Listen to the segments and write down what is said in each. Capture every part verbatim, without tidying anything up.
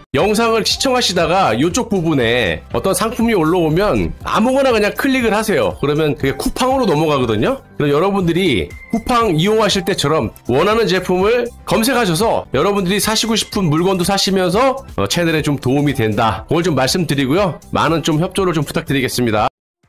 영상을 시청하시다가 이쪽 부분에 어떤 상품이 올라오면 아무거나 그냥 클릭을 하세요. 그러면 그게 쿠팡으로 넘어가거든요. 그럼 여러분들이 쿠팡 이용하실 때처럼 원하는 제품을 검색하셔서 여러분들이 사시고 싶은 물건도 사시면서 어, 채널에 좀 도움이 된다. 그걸 좀 말씀드리고요. 많은 좀 협조를 좀 부탁드리겠습니다.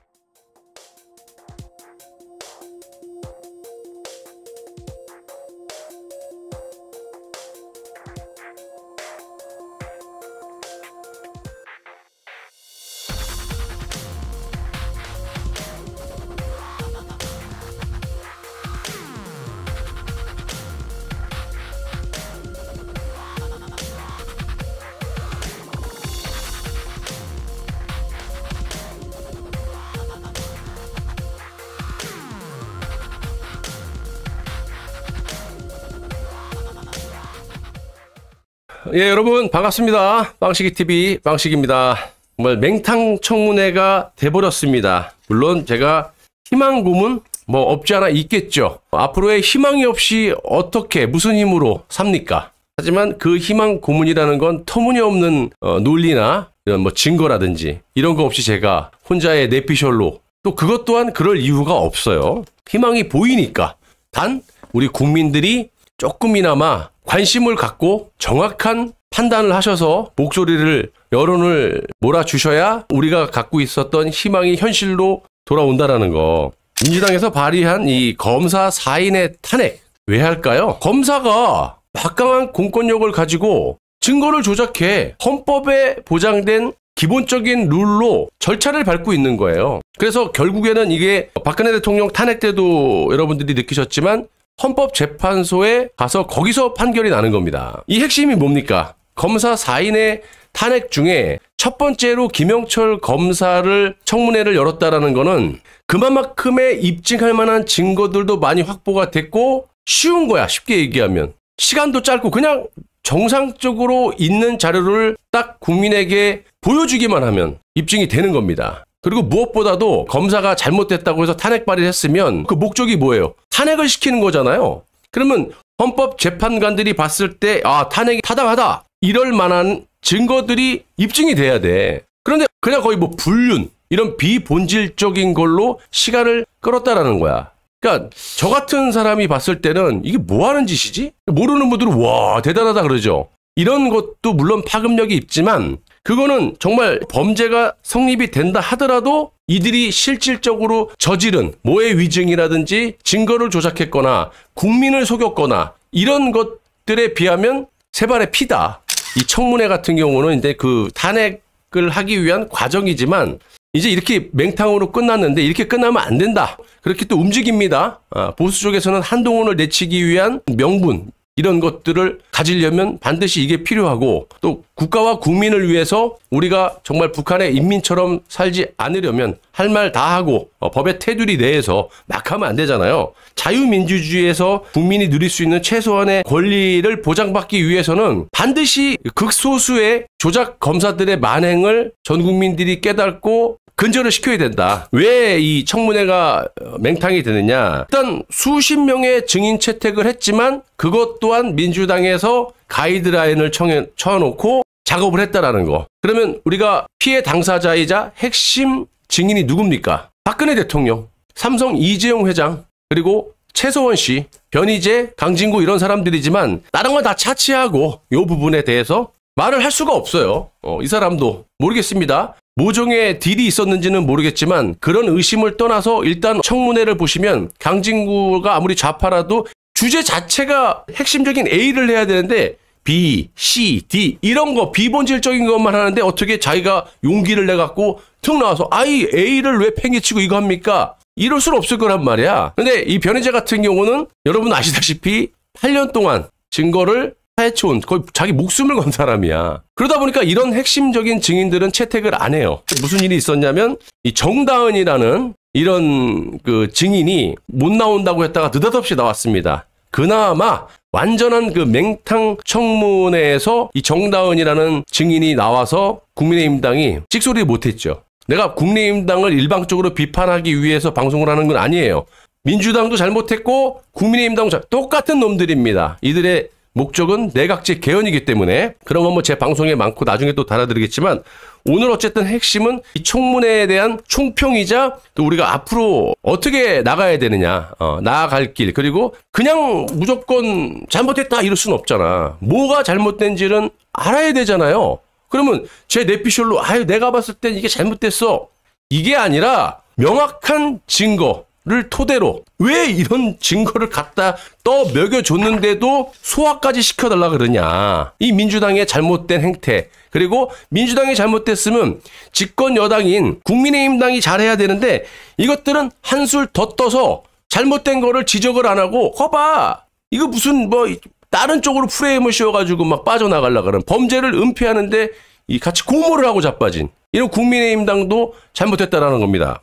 예, 여러분 반갑습니다. 빵식이티비 빵식입니다. 정말 맹탕 청문회가 돼버렸습니다. 물론 제가 희망 고문 뭐 없지 않아 있겠죠. 앞으로의 희망이 없이 어떻게 무슨 힘으로 삽니까? 하지만 그 희망 고문이라는 건 터무니없는 어, 논리나 이런 뭐 증거라든지 이런 거 없이 제가 혼자의 내피셜로 또 그것 또한 그럴 이유가 없어요. 희망이 보이니까. 단 우리 국민들이 조금이나마 관심을 갖고 정확한 판단을 하셔서 목소리를 여론을 몰아주셔야 우리가 갖고 있었던 희망이 현실로 돌아온다라는 거. 민주당에서 발의한 이 검사 사 인의 탄핵 왜 할까요? 검사가 막강한 공권력을 가지고 증거를 조작해 헌법에 보장된 기본적인 룰로 절차를 밟고 있는 거예요. 그래서 결국에는 이게 박근혜 대통령 탄핵 때도 여러분들이 느끼셨지만 헌법재판소에 가서 거기서 판결이 나는 겁니다. 이 핵심이 뭡니까? 검사 사 인의 탄핵 중에 첫 번째로 김영철 검사를 청문회를 열었다라는 거는 그만큼의 입증할 만한 증거들도 많이 확보가 됐고 쉬운 거야. 쉽게 얘기하면. 시간도 짧고 그냥 정상적으로 있는 자료를 딱 국민에게 보여주기만 하면 입증이 되는 겁니다. 그리고 무엇보다도 검사가 잘못됐다고 해서 탄핵 발의를 했으면 그 목적이 뭐예요? 탄핵을 시키는 거잖아요. 그러면 헌법재판관들이 봤을 때 아, 탄핵이 타당하다. 이럴 만한 증거들이 입증이 돼야 돼. 그런데 그냥 거의 뭐 불륜 이런 비본질적인 걸로 시간을 끌었다라는 거야. 그러니까 저 같은 사람이 봤을 때는 이게 뭐 하는 짓이지? 모르는 분들은 와 대단하다 그러죠. 이런 것도 물론 파급력이 있지만 그거는 정말 범죄가 성립이 된다 하더라도 이들이 실질적으로 저지른 모해 위증이라든지 증거를 조작했거나 국민을 속였거나 이런 것들에 비하면 세 발의 피다. 이 청문회 같은 경우는 이제 그 탄핵을 하기 위한 과정이지만 이제 이렇게 맹탕으로 끝났는데 이렇게 끝나면 안 된다. 그렇게 또 움직입니다. 아, 보수 쪽에서는 한동훈을 내치기 위한 명분 이런 것들을 가지려면 반드시 이게 필요하고 또 국가와 국민을 위해서 우리가 정말 북한의 인민처럼 살지 않으려면 할 말 다 하고 어, 법의 테두리 내에서 막 하면 안 되잖아요. 자유민주주의에서 국민이 누릴 수 있는 최소한의 권리를 보장받기 위해서는 반드시 극소수의 조작 검사들의 만행을 전 국민들이 깨닫고 근절을 시켜야 된다. 왜 이 청문회가 맹탕이 되느냐. 일단 수십 명의 증인 채택을 했지만 그것 또한 민주당에서 가이드라인을 쳐놓고 작업을 했다라는 거. 그러면 우리가 피해 당사자이자 핵심 증인이 누굽니까? 박근혜 대통령, 삼성 이재용 회장, 그리고 최서원 씨, 변희재, 강진구 이런 사람들이지만 다른 건 다 차치하고 이 부분에 대해서 말을 할 수가 없어요. 어, 이 사람도 모르겠습니다. 모종의 딜이 있었는지는 모르겠지만 그런 의심을 떠나서 일단 청문회를 보시면 강진구가 아무리 좌파라도 주제 자체가 핵심적인 A를 해야 되는데 B, C, D 이런 거 비본질적인 것만 하는데 어떻게 자기가 용기를 내갖고 툭 나와서 아이 A를 왜 팽개치고 이거 합니까? 이럴 수는 없을 거란 말이야. 근데 이 변희재 같은 경우는 여러분 아시다시피 팔 년 동안 증거를 해쳐온 거의 자기 목숨을 건 사람이야. 그러다 보니까 이런 핵심적인 증인들은 채택을 안 해요. 무슨 일이 있었냐면 이 정다은이라는 이런 그 증인이 못 나온다고 했다가 느닷없이 나왔습니다. 그나마 완전한 그 맹탕 청문회에서 이 정다은이라는 증인이 나와서 국민의힘당이 찍소리 못했죠. 내가 국민의힘당을 일방적으로 비판하기 위해서 방송을 하는 건 아니에요. 민주당도 잘못했고 국민의힘당도 잘, 똑같은 놈들입니다. 이들의 목적은 내각제 개헌이기 때문에 그런 건 뭐 제 방송에 많고 나중에 또 달아드리겠지만 오늘 어쨌든 핵심은 이 청문회에 대한 총평이자 또 우리가 앞으로 어떻게 나가야 되느냐, 어, 나아갈 길, 그리고 그냥 무조건 잘못했다 이럴 수는 없잖아. 뭐가 잘못된지는 알아야 되잖아요. 그러면 제 내피셜로 아유 내가 봤을 땐 이게 잘못됐어 이게 아니라 명확한 증거를 토대로 왜 이런 증거를 갖다 떠 먹여줬는데도 소화까지 시켜달라 그러냐. 이 민주당의 잘못된 행태, 그리고 민주당이 잘못됐으면 집권 여당인 국민의힘당이 잘해야 되는데 이것들은 한술 더 떠서 잘못된 거를 지적을 안 하고 거봐 이거 무슨 뭐 다른 쪽으로 프레임을 씌워가지고 막 빠져나가려고 그러는 범죄를 은폐하는데 이 같이 공모를 하고 자빠진 이런 국민의힘당도 잘못했다라는 겁니다.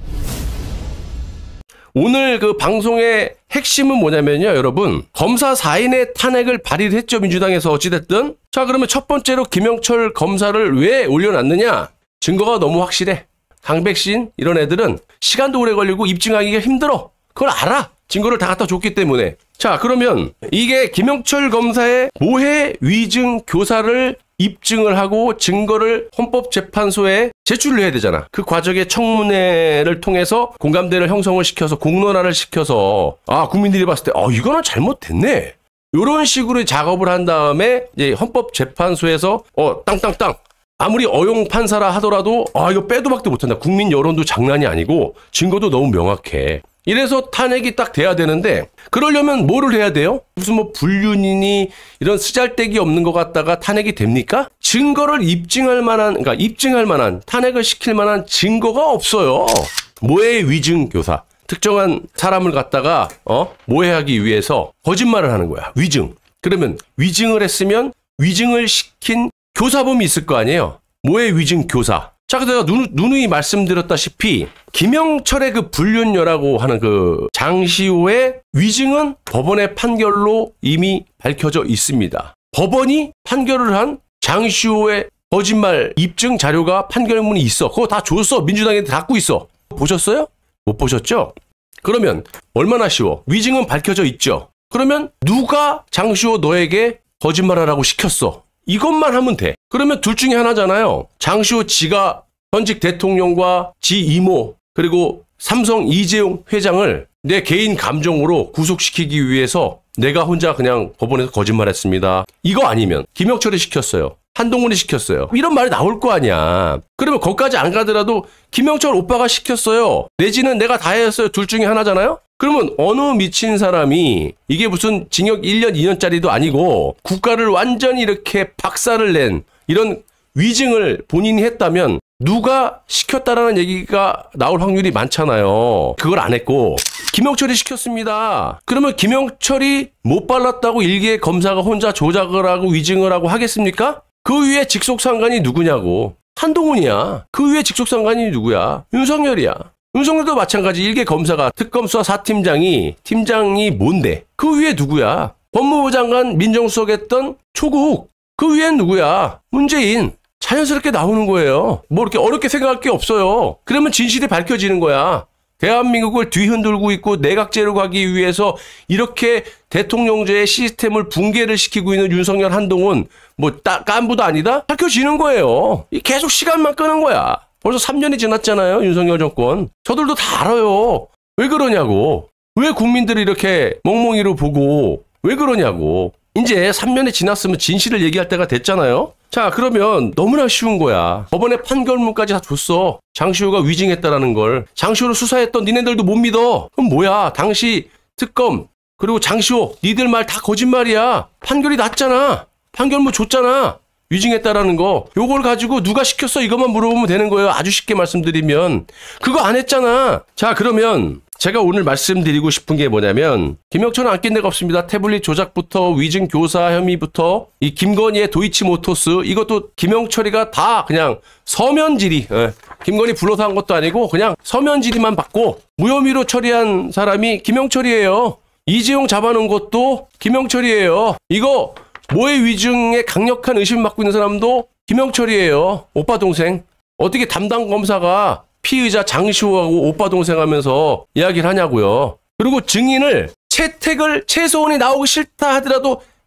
오늘 그 방송의 핵심은 뭐냐면요, 여러분. 검사 사 인의 탄핵을 발의를 했죠, 민주당에서 어찌됐든. 자, 그러면 첫 번째로 김영철 검사를 왜 올려놨느냐? 증거가 너무 확실해. 강백신 이런 애들은 시간도 오래 걸리고 입증하기가 힘들어. 그걸 알아. 증거를 다 갖다 줬기 때문에. 자, 그러면 이게 김영철 검사의 모해 위증 교사를 입증을 하고 증거를 헌법재판소에 제출을 해야 되잖아. 그 과정의 청문회를 통해서 공감대를 형성을 시켜서 공론화를 시켜서 아 국민들이 봤을 때 어 이거는 잘못됐네. 이런 식으로 작업을 한 다음에 이제 헌법재판소에서 어 땅땅땅 아무리 어용 판사라 하더라도 아 이거 빼도 박도 못한다. 국민 여론도 장난이 아니고 증거도 너무 명확해. 이래서 탄핵이 딱 돼야 되는데 그러려면 뭐를 해야 돼요? 무슨 뭐 불륜이니 이런 쓰잘데기 없는 것 같다가 탄핵이 됩니까? 증거를 입증할 만한, 그러니까 입증할 만한, 탄핵을 시킬 만한 증거가 없어요. 모해 위증 교사. 특정한 사람을 갖다가 어 모해하기 위해서 거짓말을 하는 거야. 위증. 그러면 위증을 했으면 위증을 시킨 교사범이 있을 거 아니에요. 모해 위증 교사. 자, 그래서 누, 누누이 말씀드렸다시피 김영철의 그 불륜녀라고 하는 그 장시호의 위증은 법원의 판결로 이미 밝혀져 있습니다. 법원이 판결을 한 장시호의 거짓말 입증 자료가 판결문이 있어. 그거 다 줬어. 민주당에 갖고 있어. 보셨어요? 못 보셨죠? 그러면 얼마나 쉬워. 위증은 밝혀져 있죠. 그러면 누가 장시호 너에게 거짓말하라고 시켰어? 이것만 하면 돼. 그러면 둘 중에 하나잖아요. 장시호 지가 현직 대통령과 지 이모 그리고 삼성 이재용 회장을 내 개인 감정으로 구속시키기 위해서 내가 혼자 그냥 법원에서 거짓말했습니다. 이거 아니면 김영철이 시켰어요. 한동훈이 시켰어요. 이런 말이 나올 거 아니야. 그러면 거기까지 안 가더라도 김영철 오빠가 시켰어요. 내지는 내가 다 했어요. 둘 중에 하나잖아요. 그러면 어느 미친 사람이 이게 무슨 징역 일 년 이 년짜리도 아니고 국가를 완전히 이렇게 박살을 낸 이런 위증을 본인이 했다면 누가 시켰다라는 얘기가 나올 확률이 많잖아요. 그걸 안 했고 김영철이 시켰습니다. 그러면 김영철이 못 발랐다고 일개 검사가 혼자 조작을 하고 위증을 하고 하겠습니까? 그 위에 직속상관이 누구냐고. 한동훈이야. 그 위에 직속상관이 누구야? 윤석열이야. 윤석열도 마찬가지. 일개 검사가 특검수사 사 팀장이 팀장이 뭔데? 그 위에 누구야? 법무부 장관 민정수석 했던 조국. 그 위엔 누구야? 문재인. 자연스럽게 나오는 거예요. 뭐 이렇게 어렵게 생각할 게 없어요. 그러면 진실이 밝혀지는 거야. 대한민국을 뒤흔들고 있고 내각제로 가기 위해서 이렇게 대통령제의 시스템을 붕괴를 시키고 있는 윤석열, 한동훈 뭐 따, 깐부도 아니다? 밝혀지는 거예요. 계속 시간만 끄는 거야. 벌써 삼 년이 지났잖아요. 윤석열 정권. 저들도 다 알아요. 왜 그러냐고. 왜 국민들이 이렇게 멍멍이로 보고 왜 그러냐고. 이제 삼 년이 지났으면 진실을 얘기할 때가 됐잖아요. 자, 그러면 너무나 쉬운 거야. 법원의 판결문까지 다 줬어. 장시호가 위증했다라는 걸. 장시호를 수사했던 니네들도 못 믿어. 그럼 뭐야. 당시 특검 그리고 장시호 니들 말 다 거짓말이야. 판결이 났잖아. 판결문 줬잖아. 위증했다라는 거. 요걸 가지고 누가 시켰어 이것만 물어보면 되는 거예요. 아주 쉽게 말씀드리면. 그거 안 했잖아. 자, 그러면 제가 오늘 말씀드리고 싶은 게 뭐냐면 김영철은 안 낀 데가 없습니다. 태블릿 조작부터 위증 교사 혐의부터 이 김건희의 도이치모터스 이것도 김영철이가 다 그냥 서면 질의. 예. 김건희 불러서 한 것도 아니고 그냥 서면 질의만 받고 무혐의로 처리한 사람이 김영철이에요. 이재용 잡아놓은 것도 김영철이에요. 이거 모해 위증에 강력한 의심을 받고 있는 사람도 김영철이에요. 오빠 동생. 어떻게 담당 검사가 피의자 장시호하고 오빠 동생 하면서 이야기를 하냐고요. 그리고 증인을 채택을 최소원이 나오기 싫다 하더라도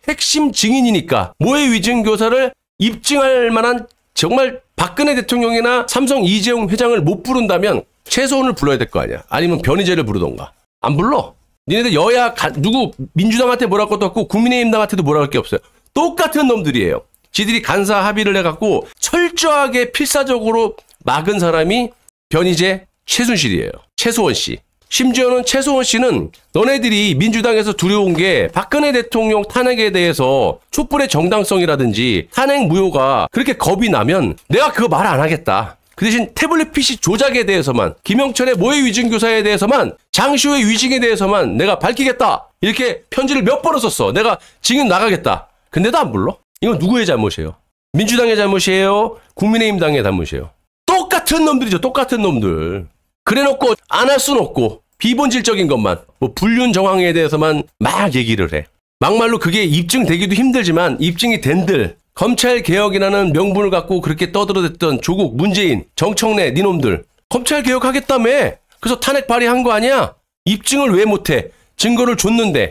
핵심 증인이니까 모해 위증 교사를 입증할 만한 정말 박근혜 대통령이나 삼성 이재용 회장을 못 부른다면 최소한을 불러야 될 거 아니야. 아니면 변희재를 부르던가. 안 불러. 니네들 여야 가, 누구 민주당한테 뭐랄 것도 없고 국민의힘당한테도 뭐랄 할 게 없어요. 똑같은 놈들이에요. 지들이 간사 합의를 해갖고 철저하게 필사적으로 막은 사람이 변희재, 최순실이에요. 최소원 씨. 심지어는 최소원 씨는 너네들이 민주당에서 두려운 게 박근혜 대통령 탄핵에 대해서 촛불의 정당성이라든지 탄핵 무효가 그렇게 겁이 나면 내가 그거 말 안 하겠다. 그 대신 태블릿 피씨 조작에 대해서만, 김영철의 모해 위증 교사에 대해서만, 장시호의 위증에 대해서만 내가 밝히겠다. 이렇게 편지를 몇 번을 썼어. 내가 증인 나가겠다. 근데도 안 불러? 이건 누구의 잘못이에요? 민주당의 잘못이에요? 국민의힘당의 잘못이에요? 똑같은 놈들이죠. 똑같은 놈들. 그래놓고 안 할 수는 없고 비본질적인 것만, 뭐 불륜 정황에 대해서만 막 얘기를 해. 막말로 그게 입증되기도 힘들지만 입증이 된들, 검찰개혁이라는 명분을 갖고 그렇게 떠들어댔던 조국, 문재인, 정청래 니놈들 검찰개혁하겠다며. 그래서 탄핵 발의한 거 아니야? 입증을 왜 못해? 증거를 줬는데.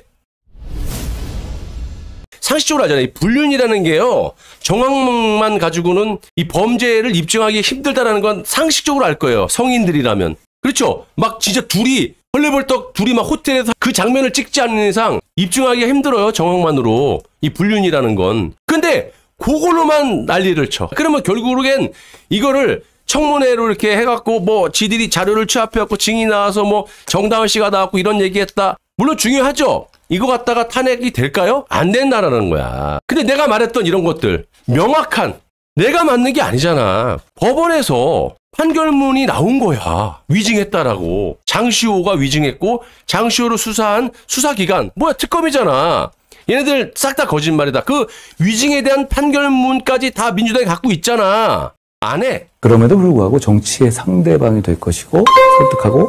상식적으로 하잖아요. 이 불륜이라는 게요, 정황만 가지고는 이 범죄를 입증하기 힘들다라는 건 상식적으로 알 거예요. 성인들이라면. 그렇죠? 막 진짜 둘이 헐레벌떡 둘이 막 호텔에서 그 장면을 찍지 않는 이상 입증하기가 힘들어요. 정황만으로. 이 불륜이라는 건. 근데 그걸로만 난리를 쳐. 그러면 결국엔 이거를 청문회로 이렇게 해갖고 뭐 지들이 자료를 취합해갖고 증인이 나와서 뭐 정다은 씨가 나왔고 이런 얘기했다. 물론 중요하죠. 이거 갖다가 탄핵이 될까요? 안 된다라는 거야. 근데 내가 말했던 이런 것들 명확한, 내가 맞는 게 아니잖아. 법원에서 판결문이 나온 거야. 위증했다라고. 장시호가 위증했고 장시호를 수사한 수사기관 뭐야, 특검이잖아. 얘네들 싹 다 거짓말이다. 그 위증에 대한 판결문까지 다 민주당이 갖고 있잖아. 안 해. 그럼에도 불구하고 정치의 상대방이 될 것이고 설득하고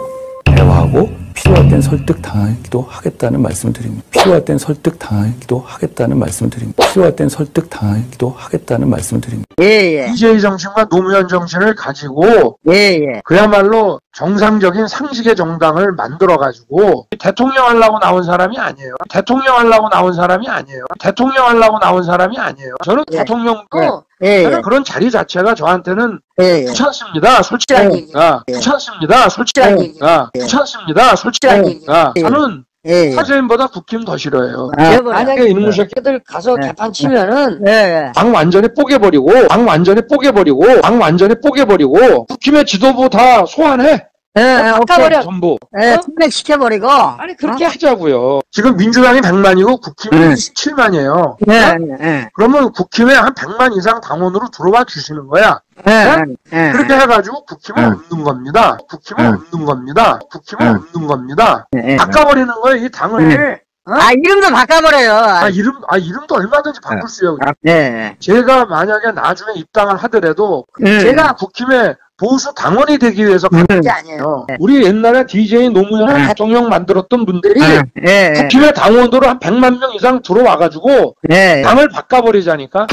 대화하고 필요할 땐 설득당하기도 하겠다는 말씀을 드립니다. 필요할 땐 설득당하기도 하겠다는 말씀을 드립니다. 필요할 땐 설득당하기도 하겠다는 말씀을 드립니다. 예예. 디제이 정신과 노무현 정신을 가지고 예예. 그야말로 정상적인 상식의 정당을 만들어가지고 대통령 하려고 나온 사람이 아니에요. 대통령 하려고 나온 사람이 아니에요. 대통령 하려고 나온 사람이 아니에요. 저는 예. 대통령도 예. 저는 그런 자리 자체가 저한테는 예. 귀찮습니다. 솔직한 예. 얘기가. 예. 귀찮습니다. 솔직한 예. 얘기가. 예. 귀찮습니다. 솔직한 예. 얘기가. 예. 저는 예. 사죄인보다 국힘 더 싫어요. 아, 만약에 이놈의 새끼들 가서 네. 개판 치면은 예. 당 완전히 뽀개버리고 당 완전히 뽀개버리고 당 완전히 뽀개버리고 국힘의 지도부 다 소환해. 예, 바꿔버려. 전부. 예, 탄핵시켜버리고. 아니 그렇게 하자고요. 지금 민주당이 백만이고 국힘이 네. 십칠만이에요. 예, 예, 그러면 국힘에 한 백만 이상 당원으로 들어와 주시는 거야. 예, 예. 그렇게 해가지고 국힘은 네. 없는 겁니다. 국힘은 네. 없는 겁니다. 국힘은 네. 없는 겁니다. 예, 예. 바꿔버리는 거예요, 이 당을. 네. 아, 이름도 바꿔버려요. 아, 이름, 아, 이름도 얼마든지 바꿀 수 있어요. 예. 제가 만약에 나중에 입당을 하더라도 음. 제가 국힘의 보수 당원이 되기 위해서 간 게 아니에요. 우리 옛날에 디제이 노무현 대통령 만들었던 분들이 예. 국힘의 당원으로 한 백만 명 이상 들어와가지고 예. 당을 바꿔버리자니까.